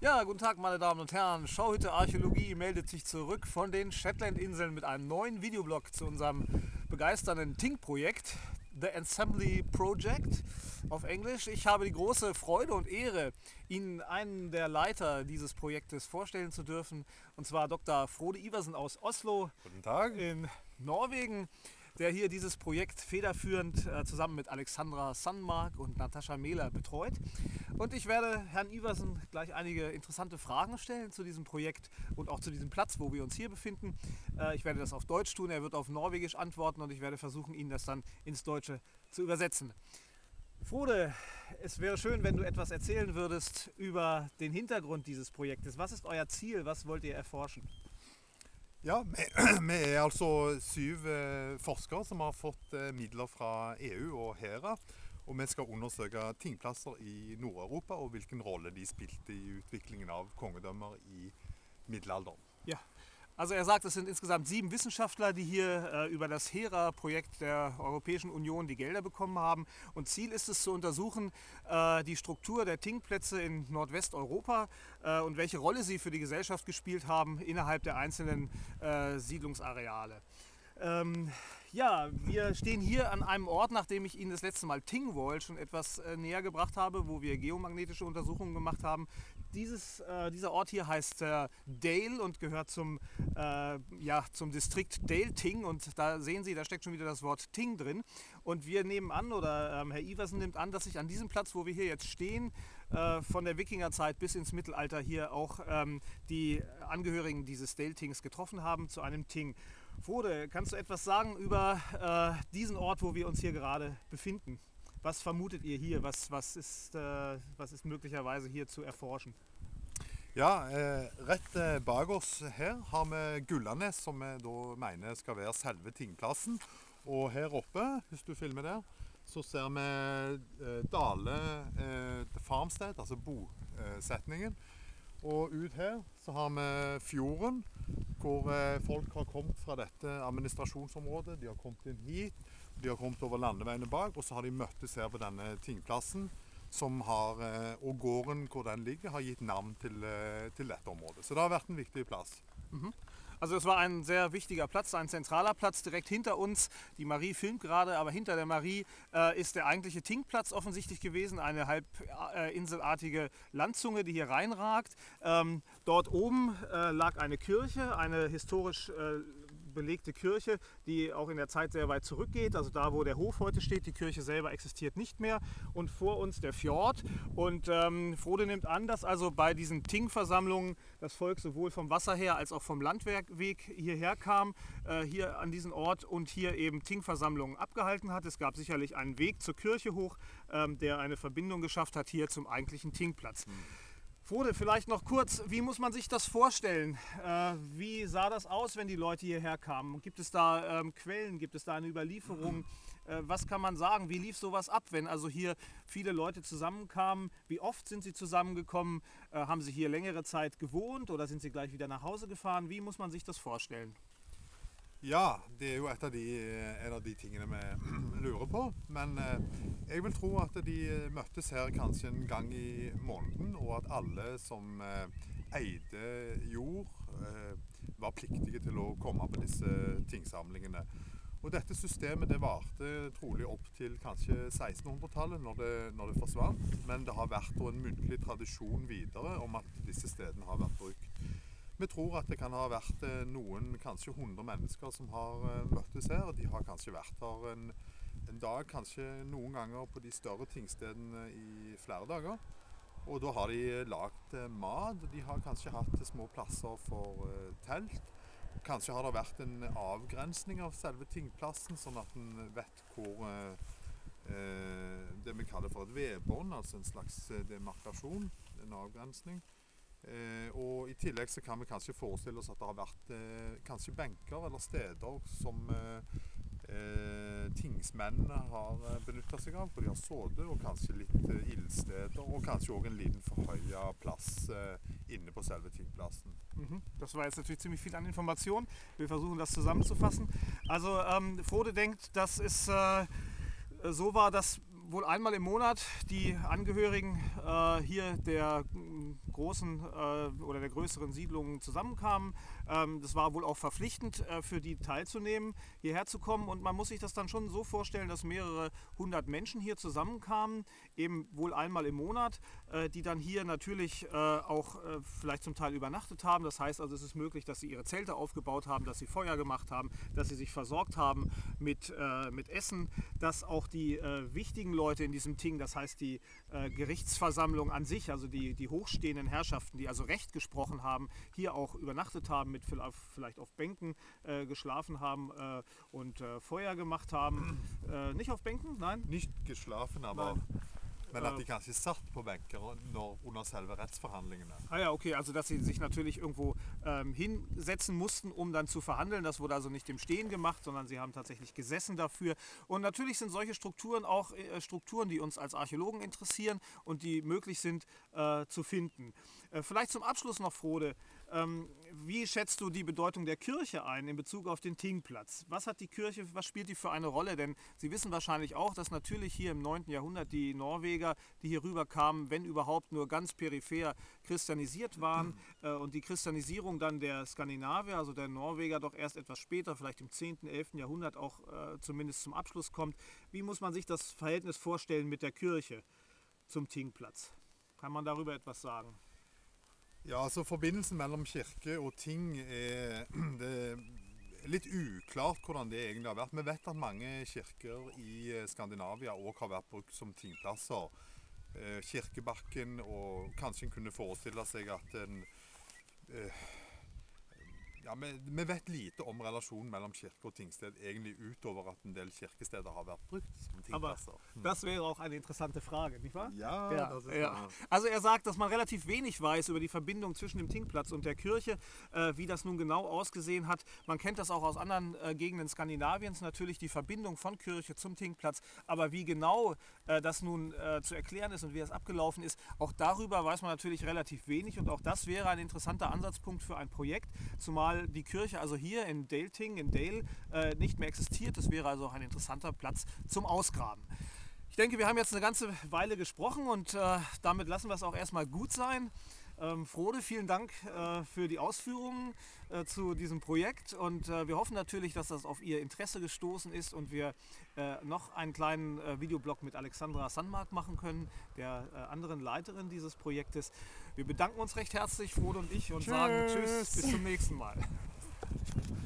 Ja, guten Tag, meine Damen und Herren. Schauhütte Archäologie meldet sich zurück von den Shetlandinseln mit einem neuen Videoblog zu unserem begeisternden Tink-Projekt, The Assembly Project auf Englisch. Ich habe die große Freude und Ehre, Ihnen einen der Leiter dieses Projektes vorstellen zu dürfen, und zwar Dr. Frode Iversen aus Oslo Guten Tag. in Norwegen, der hier dieses Projekt federführend zusammen mit Alexandra Sandmark und Natascha Mehler betreut. Und ich werde Herrn Iversen gleich einige interessante Fragen stellen zu diesem Projekt und auch zu diesem Platz, wo wir uns hier befinden. Ich werde das auf Deutsch tun, er wird auf Norwegisch antworten und ich werde versuchen, Ihnen das dann ins Deutsche zu übersetzen. Frode, es wäre schön, wenn du etwas erzählen würdest über den Hintergrund dieses Projektes. Was ist euer Ziel? Was wollt ihr erforschen? Ja, vi er altså 7 forskere som har fått midler fra EU og HERA. Og vi skal undersøke tingplasser i Nord-Europa og hvilken rolle de spilte i utviklingen av kongedømmer i middelalderen. Ja, also er sagt, es sind insgesamt 7 Wissenschaftler, die hier über das HERA-Projekt der Europäischen Union die Gelder bekommen haben. Und Ziel ist es zu untersuchen, die Struktur der Tingplätze in Nordwesteuropa und welche Rolle sie für die Gesellschaft gespielt haben innerhalb der einzelnen Siedlungsareale. Ja, wir stehen hier an einem Ort, nachdem ich Ihnen das letzte Mal Tingvoll schon etwas näher gebracht habe, wo wir geomagnetische Untersuchungen gemacht haben. Dieser Ort hier heißt Dale und gehört zum Distrikt Dale-Ting, und da sehen Sie, da steckt schon wieder das Wort Ting drin. Und wir nehmen an, oder Herr Iversen nimmt an, dass sich an diesem Platz, wo wir hier jetzt stehen, von der Wikingerzeit bis ins Mittelalter hier auch die Angehörigen dieses Dale-Tings getroffen haben zu einem Ting. Frode, kannst du etwas sagen über diesen Ort, wo wir uns hier gerade befinden? Was vermutet ihr hier? Was ist möglicherweise hier zu erforschen? Ja, rett bak oss her har vi Gullanes, som vi da mener skal være selve tingplassen. Og her oppe, hvis du filmer der, så ser vi Dale Farmstead, altså bosetningen. Og ut her så har vi fjorden, hvor folk har kommet fra dette administrasjonsområdet. De har kommet inn hit, de har kommet over landeveiene bak, og så har de møttes her på denne tingplassen. Og gården hvor den ligger, har gitt navn til dette området. Så det har vært en viktig plass. Mhm. Also es war ein sehr wichtiger Platz, ein zentraler Platz direkt hinter uns. Die Marie filmt gerade, aber hinter der Marie ist der eigentliche Tingplatz offensichtlich gewesen, eine halbinselartige Landzunge, die hier reinragt. Dort oben lag eine Kirche, eine historisch belegte Kirche, die auch in der Zeit sehr weit zurückgeht, also da, wo der Hof heute steht. Die Kirche selber existiert nicht mehr, und vor uns der Fjord. Und Frode nimmt an, dass also bei diesen Ting-Versammlungen das Volk sowohl vom Wasser her als auch vom Landweg hierher kam, hier an diesen Ort, und hier eben Ting-Versammlungen abgehalten hat. Es gab sicherlich einen Weg zur Kirche hoch, der eine Verbindung geschafft hat hier zum eigentlichen Tingplatz. Frode, vielleicht noch kurz, wie muss man sich das vorstellen? Wie sah das aus, wenn die Leute hierher kamen? Gibt es da Quellen, gibt es da eine Überlieferung? Was kann man sagen? Wie lief sowas ab, wenn also hier viele Leute zusammenkamen? Wie oft sind sie zusammengekommen? Haben sie hier längere Zeit gewohnt oder sind sie gleich wieder nach Hause gefahren? Wie muss man sich das vorstellen? Ja, det er jo en av de tingene vi lurer på. Men jeg vil tro at de møttes her kanskje en gang i måneden, og at alle som eide jord, var pliktige til å komme på disse tingsamlingene. Og dette systemet det varte trolig opp til kanskje 1600-tallet når det forsvant. Men det har vært en muntlig tradisjon videre om at disse stedene har vært brukt. Vi tror at det kan ha vært noen, kanskje 100 mennesker som har møttes her. De har kanskje vært her en dag, kanskje noen ganger på de større tingstedene i flere dager. Og da har de lagt mat, de har kanskje hatt små plasser for telt. Kanskje har det vært en avgrensning av selve tingplassen, sånn at en vet hvor det vi kaller for et vedbånd, altså en slags demarkasjon, en avgrensning. Og i tillegg så kan vi kanskje forestille oss at det har vært kanskje benker eller steder som tingsmennene har benyttet seg av, hvor de har sittet, og kanskje litt ildsteder, og kanskje også en liten forhøyet plass inne på selve tingplassen. Das war jetzt natürlich ziemlich viel an Informationen. Wir versuchen das zusammenzufassen. Also Frode denkt, dass es so war, dass wohl einmal im Monat die Angehörigen hier der großen oder der größeren Siedlungen zusammenkamen. Das war wohl auch verpflichtend für die teilzunehmen, hierher zu kommen. Und man muss sich das dann schon so vorstellen, dass mehrere hundert Menschen hier zusammenkamen, eben wohl einmal im Monat, die dann hier natürlich auch vielleicht zum Teil übernachtet haben. Das heißt also, es ist möglich, dass sie ihre Zelte aufgebaut haben, dass sie Feuer gemacht haben, dass sie sich versorgt haben mit Essen, dass auch die wichtigen Leute in diesem Ting, das heißt die Gerichtsversammlung an sich, also die hochstehenden Herrschaften, die also Recht gesprochen haben, hier auch übernachtet haben, mit vielleicht auf Bänken geschlafen haben und Feuer gemacht haben. Nicht auf Bänken, nein? Nicht geschlafen, aber Nein. men at de kanskje satt på benker under selve rettsforhandlingene. Ah ja, okay, also dass sie sich natürlich irgendwo hinsetzen mussten, um dann zu verhandeln. Das wurde also nicht im Stehen gemacht, sondern sie haben tatsächlich gesessen dafür. Und natürlich sind solche Strukturen auch Strukturen, die uns als Archäologen interessieren und die möglich sind zu finden. Vielleicht zum Abschluss noch, Frode. Wie schätzt du die Bedeutung der Kirche ein in Bezug auf den Tingplatz? Was hat die Kirche, was spielt die für eine Rolle? Denn Sie wissen wahrscheinlich auch, dass natürlich hier im 9. Jahrhundert die Norweger, die hier rüber kamen, wenn überhaupt nur ganz peripher christianisiert waren und die Christianisierung dann der Skandinavier, also der Norweger, doch erst etwas später, vielleicht im 10., 11. Jahrhundert auch zumindest zum Abschluss kommt. Wie muss man sich das Verhältnis vorstellen mit der Kirche zum Tingplatz? Kann man darüber etwas sagen? Ja, altså Forbindelsen mellom kirke og ting det er litt uklart hvordan det egentlig har vært. Vi vet at mange kirker i Skandinavia også har vært brukt som tingplasser. Kirkebakken, og kanskje en kunne forestille seg at en ja, vi vet lite om relasjonen mellem kirke og tingsted, egentlig utover at en del kirkesteder har vært brukt som tingplasser. Aber das wäre auch eine interessante Frage, nicht wahr? Ja, das ist ja. Also er sagt, dass man relativ wenig weiß über die Verbindung zwischen dem Tingplatz und der Kirche, wie das nun genau ausgesehen hat. Man kennt das auch aus anderen Gegenden Skandinaviens, natürlich die Verbindung von Kirche zum Tingplatz. Aber wie genau das nun zu erklären ist und wie das abgelaufen ist, auch darüber weiß man natürlich relativ wenig. Und auch das wäre ein interessanter Ansatzpunkt für ein Projekt, zumal die Kirche also hier in Dale-Ting, in Dale, nicht mehr existiert. Das wäre also auch ein interessanter Platz zum Ausgraben. Ich denke, wir haben jetzt eine ganze Weile gesprochen und damit lassen wir es auch erstmal gut sein. Frode, vielen Dank für die Ausführungen zu diesem Projekt und wir hoffen natürlich, dass das auf Ihr Interesse gestoßen ist und wir noch einen kleinen Videoblog mit Alexandra Sandmark machen können, der anderen Leiterin dieses Projektes. Wir bedanken uns recht herzlich, Frode und ich, und sagen Tschüss, bis zum nächsten Mal.